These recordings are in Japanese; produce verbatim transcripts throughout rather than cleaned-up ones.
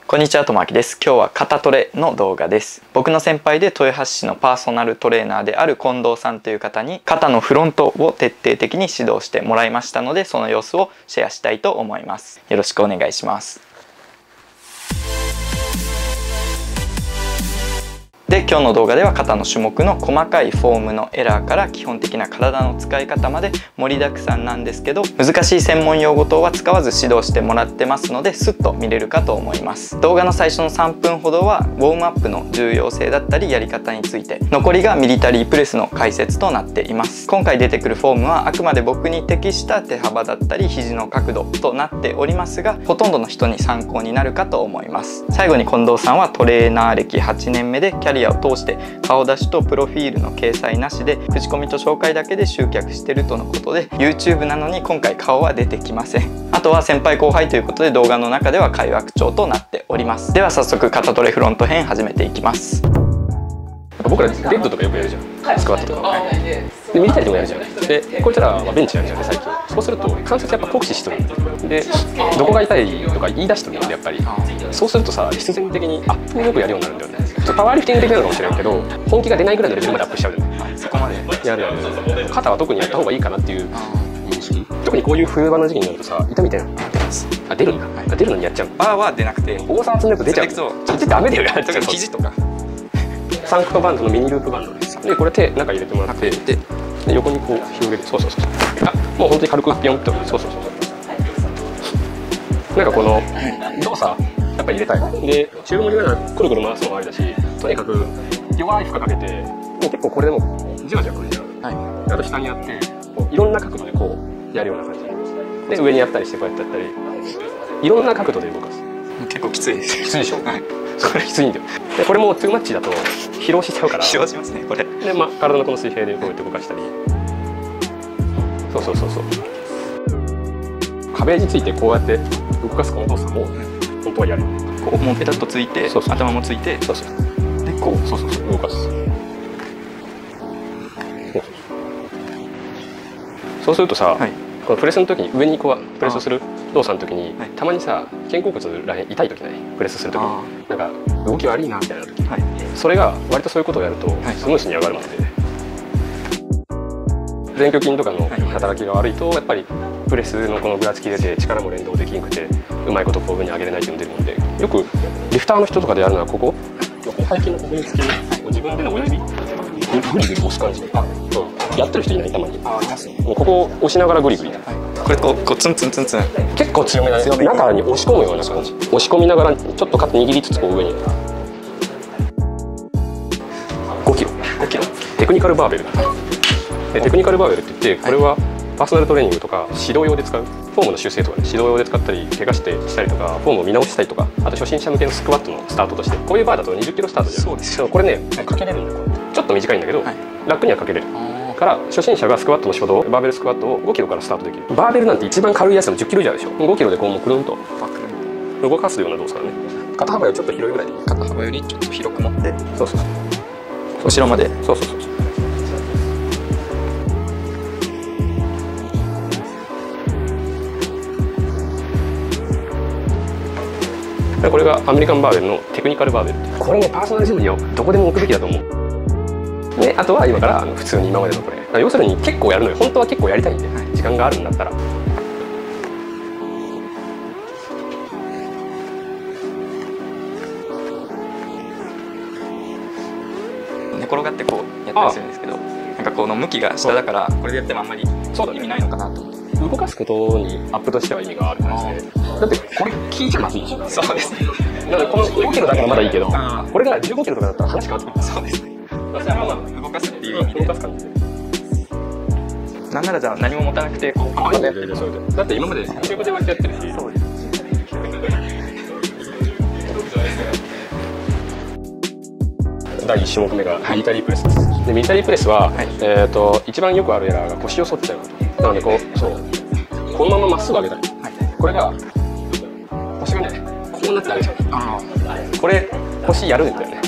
こんにちは、ともあきです。今日は肩トレの動画です。僕の先輩で豊橋市のパーソナルトレーナーである近藤さんという方に肩のフロントを徹底的に指導してもらいましたので、その様子をシェアしたいと思います。よろしくお願いします。で、今日の動画では肩の種目の細かいフォームのエラーから基本的な体の使い方まで盛りだくさんなんですけど、難しい専門用語等は使わず指導してもらってますので、スッと見れるかと思います。動画の最初のさんぷんほどはウォームアップの重要性だったりやり方について、残りがミリタリープレスの解説となっています。今回出てくるフォームはあくまで僕に適した手幅だったり肘の角度となっておりますが、ほとんどの人に参考になるかと思います。最後に近藤さんはトレーナー歴はちねんめでキャリアを通して顔出しとプロフィールの掲載なしで口コミと紹介だけで集客してるとのことで、 YouTube なのに今回顔は出てきません。あとは先輩後輩ということで動画の中では会話口調となっております。では早速肩トレフロント編始めていきます。 僕らデッドとかよくやるじゃん、スクワットとか、でミリタリーでもやるじゃん。でこいつらはベンチやるじゃんね、最近。そうすると関節やっぱ酷使しとるで、どこが痛いとか言い出してるんで、やっぱりそうするとさ、必然的にアップよくやるようになるんだよね。ちょっとパワーリフティング的なのかもしれないけど、本気が出ないぐらいのレベルまでアップしちゃうよね。そこまでやるやる。肩は特にやった方がいいかなっていう認識。特にこういう冬場の時期になるとさ、痛みたいなあ出るんだ、はい、出るのにやっちゃう。 バーは出なくて重さ集めると出ちゃう。ちょっとダメだよ、やっちゃう。 肘とかサンクトバンドのミニループバンドです。でこれ手中入れてもらって、で横にこう広げる。そうそうそう。あ、もう本当に軽くピョンと。そうそうそう。なんかこの動作やっぱり入れたい。でチューブのようなくるくる回すのもありだし、とにかく弱い負荷かけて、もう結構これでもじわじわくるじゃん。はい。あと下にやって、こういろんな角度でこうやるような感じ。で上にやったりしてこうやってやったり、いろんな角度で動かす。 結構きついです。 きついでしょ。はい。これきついんだよ。でこれもトゥーマッチだと疲労しちゃうから。 疲労しますねこれ。 でまあ体のこの水平でこうやって動かしたり。そうそうそうそう。壁についてこうやって動かすこの動作も本当はやる。 こうもうペタッとついて、そうそう、頭もついて、 そうそう。でこうそうそうそう動かす。そうするとさ、はい、このプレスの時に上にこうプレスをする動作の時に、はい、たまにさ肩甲骨らへん痛い時ない？プレスする時になんか動き悪いなみたいな時、はい、それが割とそういうことをやるとスムースに上がるので、はい、前鋸筋とかの働きが悪いとやっぱりプレスのこのぐらつき出て力も連動できなくてうまいことこう上に上げれないっていうのが出るので、よくリフターの人とかでやるのはここ横背筋のここにつける、自分での親指グリグリ押す感じで、あ、そうやってる人いない？たまに。あ、いますね。もうここを押しながらグリグリ。 これこうこうツンツンツンツン。 結構強めだね。中に押し込むような感じ。押し込みながらちょっと肩握りつつこう上に。ごキロ。ごキロ。テクニカルバーベル。でテクニカルバーベルって言って、これはパーソナルトレーニングとか指導用で使う。フォームの修正とかね、指導用で使ったり怪我してしたりとか、フォームを見直したりとか、あと初心者向けのスクワットのスタートとして、こういうバーだとにじゅっキロスタートじゃん。そうですよ。これねかけれるんだよ。ちょっと短いんだけど、はい、楽にはかけれるから初心者がスクワットの初動バーベルスクワットをごキロからスタートできる。バーベルなんて一番軽いやつでもじゅっキロ以上あるでしょ。ごキロでこうもうくるんと動かすような動作だね。肩幅よりちょっと広いぐらいでいい。 肩幅よりちょっと広く持って、 そうそうそう、 後ろまで。 そうそうそう。これがアメリカンバーベルのテクニカルバーベル。これねパーソナルジムにどこでも置くべきだと思う。であとは今からあの普通に今までのこれ、要するに結構やるのよ。本当は結構やりたいんで、はい、時間があるんだったら。 寝転がってこうやったりするんですけど、なんかこの向きが下だからこれでやってもあんまり意味ないのかなと思って。 動かすことにアップとしては意味がある話で、だってこれ聞いちゃまずいでしょ。 そうですね。 なのでこのごキロだからまだいいけど、これがじゅうごキロとかだったら話変わってくる。 そうですね。まあ動かすっていう意味で、 動かす感じで。 なんならじゃあ何も持たなくてこう、 あ、だってだって今までチューブで割ってやってるし。そうです。だいいち種目目がミリタリープレスです。でミリタリープレスは、はい、えっと一番よくあるエラーが腰を反っちゃう。なのでこうそうこのまままっすぐ上げたり、はい、これが腰がねこうなって上げちゃう。あこれ腰やるんだよね。 ここに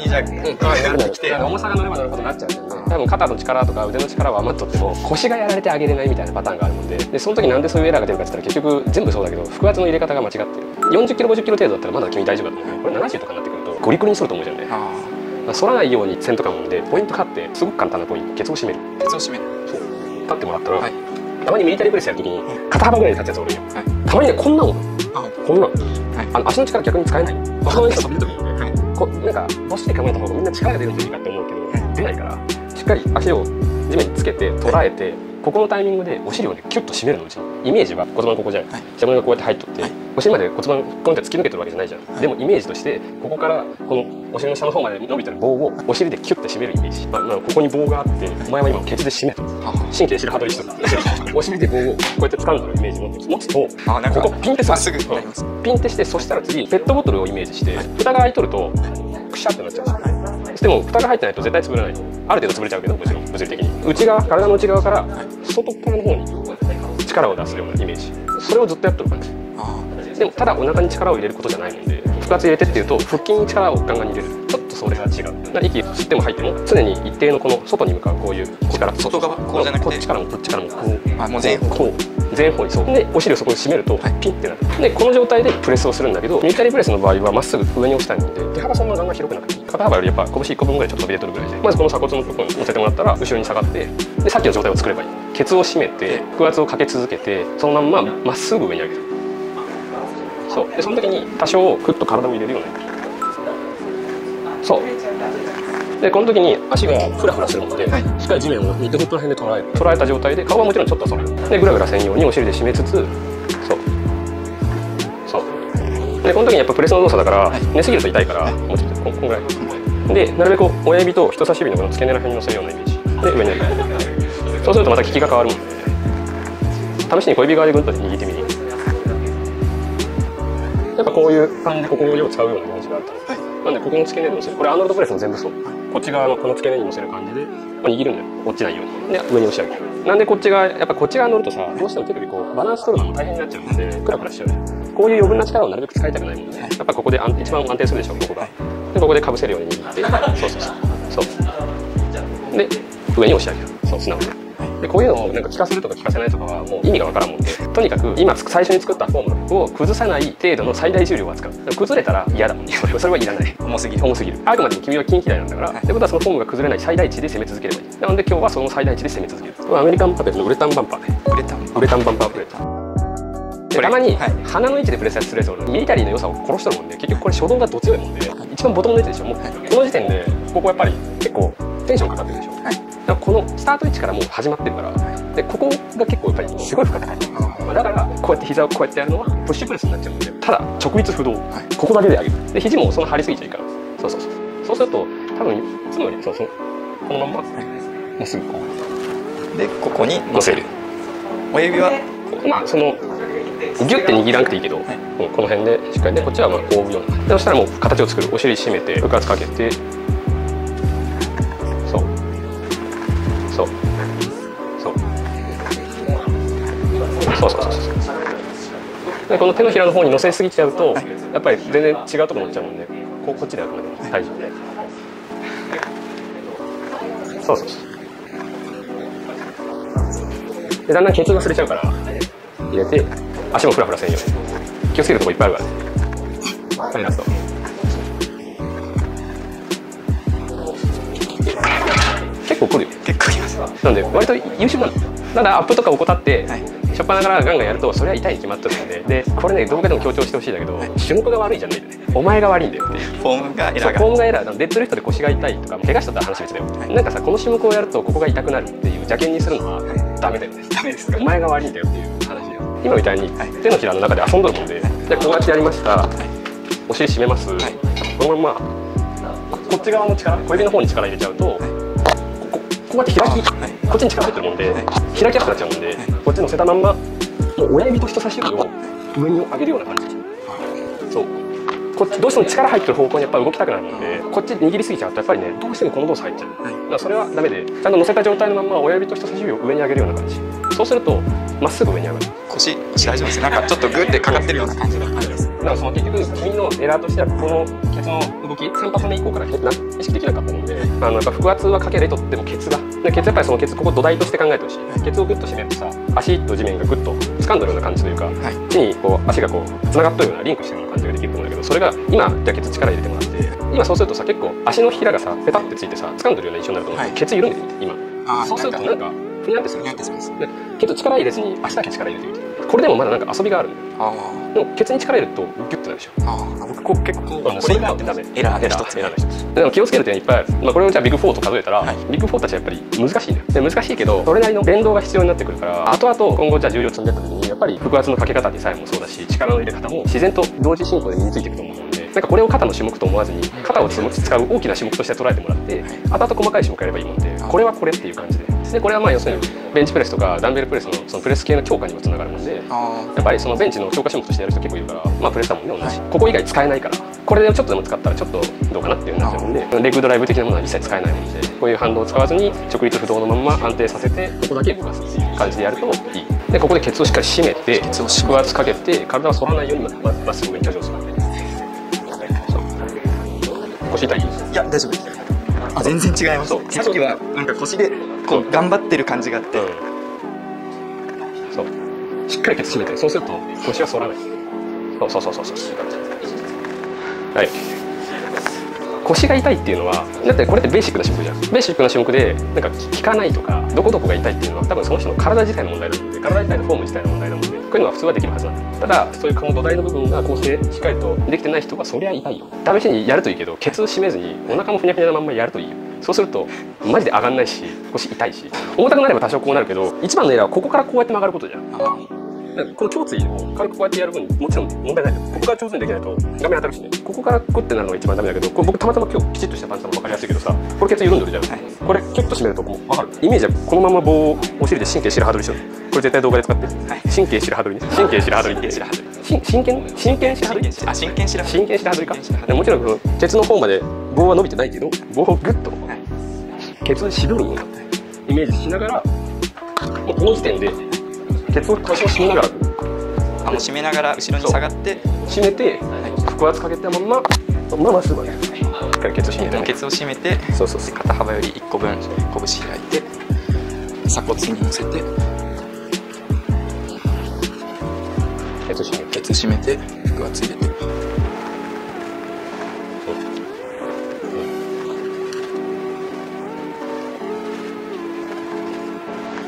にじゃあなってきて、 重さが乗れば乗ることになっちゃうんだよね。多分肩の力とか腕の力は余っとっても腰がやられて上げれないみたいなパターンがあるもんで、でその時なんでそういうエラーが出るかって言ったら結局全部そうだけど腹圧の入れ方が間違ってる。よんじゅっキロごじゅっキロ程度だったらまだ君大丈夫だと思う。これななじゅうとかになってくるとゴリゴリに反ると思うじゃんね。反らないようにせんとかもんで、ポイントがあってすごく簡単なポイント、ケツを締める。 ケツを締める。 そう立ってもらったら、はい、たまにミリタリープレスやるときに肩幅ぐらいで立つやつおるんよ、はい、たまにねこんなんおる、こんなん、はい、あの足の力逆に使えない。他の人飛び出てくるんで、はい、こなんかどっしり構えた方がみんな力が出るんじゃないかって思うけど、はい、出ないからしっかり足を地面につけて捉えて、はい、ここのタイミングでお尻をねキュッと締めるのうちに。イメージは骨盤ここじゃん、はい、背骨がこうやって入っとって、はい、お尻まで骨盤こうやって突き抜けてるわけじゃないじゃん、はい、でもイメージとしてここからこのお尻の下の方まで伸びてる棒をお尻でキュッて締めるイメージ、まあまあ、ここに棒があってお前は今ケツで締める、神経白羽取りしてるお尻で棒をこうやって掴んでるイメージ持って持つと、ここピンってする、ピンってして、そしたら次ペットボトルをイメージして、蓋が開いとるとクシャってなっちゃうんですよ。でも蓋が入ってないと絶対潰れない。ある程度潰れちゃうけど、もちろん物理的に内側、体の内側から外側の方に力を出すようなイメージ、それをずっとやっとる感じ。でもただお腹に力を入れることじゃないので、腹圧入れてっていうと腹筋に力をガンガンに入れる。ちょっとそれが違う。息吸っても吐いても常に一定のこの外に向かうこういう力、 外側こうじゃなくてこっちからもこっちからもこう、 あもう全方こう全方にそうでお尻をそこで締めるとピンってなる。でこの状態でプレスをするんだけど、ミリタリープレスの場合はまっすぐ上に押したいので手幅そんなガンガン広くなくていい。肩幅よりやっぱ拳いっこぶんぐらいちょっと飛び出とるぐらいで、まずこの鎖骨のところに乗せてもらったら後ろに下がって、でさっきの状態を作ればいい。ケツを締めて腹圧をかけ続けて、そのまんままっすぐ上に上げる。そうでその時に多少クッと体を入れるようになる。そうでこの時に足がフラフラするので、はい、しっかり地面をミッドフットら辺で捉える。捉えた状態で顔はもちろんちょっと反る。でグラグラせんようにお尻で締めつつ、そうそうでこの時にやっぱプレスの動作だから、はい、寝すぎると痛いからもうちょっとこんぐらいで、なるべく親指と人差し指のこの付け根ら辺に乗せるようなイメージで上に上げる。そうするとまた効きが変わるもんで、試しに小指側でグッと握ってみる。やっぱこういう感じでここをよう使うようなイメージがあったので、はい、なんでここの付け根で乗せる。これアーノルドプレスも全部そう。こっち側のこの付け根に乗せる感じで、まあ、握るんだよ。落ちないように。で上に押し上げる。なんでこっち側やっぱこっち側乗るとさ、どうしても手首こうバランス取るのも大変になっちゃうのでクラクラしちゃうね。こういう余分な力をなるべく使いたくないもんね。やっぱここで安一番安定するでしょ、ここが。でここでかぶせるように握って、そうそうそうそうで上に押し上げる。そう素直に。でこういうのをなんか聞かせるとか聞かせないとかはもう意味がわからんもんで、とにかく今最初に作ったフォームを崩さない程度の最大重量を扱う。崩れたら嫌だもんね。それはそれはいらない。重すぎる重すぎる。あくまでも君は近畿大なんだから、はい、ってことはそのフォームが崩れない最大値で攻め続ければいい。なので今日はその最大値で攻め続ける。これアメリカンパペットのウレタンバンパーね。ウレタンウレタンバンパープレート。でたまに、はい、鼻の位置でプレスするやつをミリタリーの良さを殺しとるもんで、結局これ初動がど強いもんで、一番ボトムの位置でしょ。もう、はい、この時点でここやっぱり結構テンションかかってるでしょ。はい、だからこのスタート位置からもう始まってるから、でここが結構やっぱりすごい深く入ってる。まあ、だからこうやって膝をこうやってやるのはプッシュプレスになっちゃうので、ただ直立不動、はい、ここだけで上げる。で肘もその張りすぎちゃいから、そうそうそう。そうすると多分いつもよりそうそうこのまんままっすぐこうでここに乗せる。親指はまあそのギュッて握らなくていいけど、はい、もうこの辺でしっかりね、こっちはまあこうような。でそしたらもう形を作る。お尻締めて腹圧かけて、そうそうそうそうそうそうそうでこの手のひらの方に乗せすぎちゃうと、はい、やっぱり全然違うとこ乗っちゃうもんで、こうこっちであくまで体重で、そうそうそうでだんだんケツが忘れちゃうから入れて、足もフラフラせんように気をつけるとこいっぱいあるからね。はい、ラスト結構来るよ。結構来ます。なので割と優秀なの。ただアップとか怠って、はい、しょっぱなからガンガンやるとそれは痛いに決まってるので、でこれね動画でも強調してほしいんだけど、はい、種目が悪いじゃないんだよね。お前が悪いんだよっていう。フォームがエラーが。フォームがエラーなの。デッドリフトで腰が痛いとか怪我しとったら話別だよ。はい、なんかさこの種目をやるとここが痛くなるっていう邪険にするのはダメだよね。ダメですか。お前が悪いんだよっていう話で。今みたいに手のひらの中で遊んどるもんで、でこうやってやりました。はい、お尻締めます。はい、このままこっち側の力、小指の方に力入れちゃうと、はい、こ, こ, こうやって開き、はい、こっちに力入ってるもんで、はい、開きやすくなっちゃうもんで、はい、こっち乗せたまんまもう親指と人差し指を上に上げるような感じ。そうこっちどうしても力入ってる方向にやっぱ動きたくなるので、こっち握りすぎちゃうとやっぱりねどうしてもこの動作入っちゃう。はい、だからそれはダメで、ちゃんと乗せた状態のまま親指と人差し指を上に上げるような感じ。そうするとまっすぐ上に上がる。腰大丈夫です。なんかちょっとグーってかかってるような感じがあります。だからその結局君のエラーとしてはこのケツ血の動きさん発目以降からな意識できなかったので、あのやっぱ腹圧はかけれとってもケツがでケツやっぱりそのケツここ土台として考えてほしい、はい、ケツをグッと締めるとさ足と地面がグッと掴んでるような感じというか、はい、地にこう足がこうつながっとるようなリンクしてるような感じができると思うんだけど、それが今じゃあケツ力入れてもらって今そうするとさ結構足のひらがさペタってついてさ掴んでるような印象になると思う、はい、ケツ緩んでる今あそうするとなんかふにゃってするでケツ力入れずに足だけ力入れてみてこれでもまだなんか遊びがあるんだよ。あでもケツに力入れるとギュッとなるでしょ。あ僕こう結構こうそれがダメエラーエラーエラーの一つでも気をつける点いっぱいある。まあこれをじゃあビッグフォーと数えたら、はい、ビッグフォーたちはやっぱり難しいんだよ。で難しいけどそれなりの連動が必要になってくるから後々今後じゃあ重量積んでった時にやっぱり腹圧のかけ方でさえもそうだし力の入れ方も自然と同時進行で身についていくと思うので、なんかこれを肩の種目と思わずに肩を使う大きな種目として捉えてもらって後々細かい種目やればいいもんで、これはこれっていう感じででこれはまあ要するにベンチプレスとかダンベルプレスのそのプレス系の強化にもつながるもんで、やっぱりそのベンチの強化種目としてやる人結構いるから、まあプレスだもんね同じ、ここ以外使えないからこれでちょっとでも使ったらちょっとどうかなっていうなっちゃうもんで、レッグドライブ的なものは一切使えないもんで、こういう反動を使わずに直立不動のまま安定させてここだけ動かすっていう感じでやるといい。でここでケツをしっかり締めて腹圧かけて体は反らないようにまっすぐ上に上昇する。腰痛い？ いや大丈夫です。あ全然違います。さっきはなんか腰でこう頑張ってる感じがあって、うん、 そうしっかりケツ締めてそうすると腰は反らない。そうそうそうそうそうはい。腰が痛いっていうのはだってこれってベーシックな種目じゃん。ベーシックな種目でなんか効かないとかどこどこが痛いっていうのは多分その人の体自体の問題なので、体自体のフォーム自体の問題なのでこういうのは普通はできるはずなんだ。ただそういうこの土台の部分が構成しっかりとできてない人はそりゃ痛いよ。試しにやるといいけどケツを締めずにお腹もふにゃふにゃなまんまやるといいよ。そうするとマジで上がんないし腰痛いし重たくなれば多少こうなるけど一番のエラーはここからこうやって曲がることじゃん。この胸椎を軽くこうやってやる分もちろん問題ないんだよ。ここから上手にできないと画面当たるしね。ここからグッてなるのが一番ダメだけど、これ僕たまたま今日きちっとしたパンツなの分かりやすいけどさ、これケツ緩んでるじゃん、はい、これキュッと締めるともう分かる。イメージはこのまま棒をお尻で神経白羽取りしてる。これ絶対動画で使って、はい、神経白羽取りね。神経白羽取りって真剣真剣白羽取りあ真剣白羽真剣白羽取りか。もちろんこのケツの方まで棒は伸びてないけど棒をグッと、はい、ケツに絞るようなイメージしながらもうこの時点でケツを多少締めながらあの締めながら後ろに下がって締めて、はい、腹圧かけたままままっすぐまでしっかりケツを締めて、 ね、ケツを締めてそうそうそう肩幅よりいっこぶん拳開いて鎖骨に乗せてケツ締めてケツ締めて腹圧入れて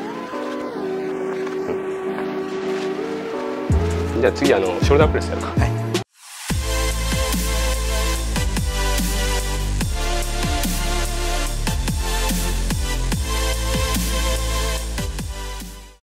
じゃあ次あのショルダープレスやるか。はい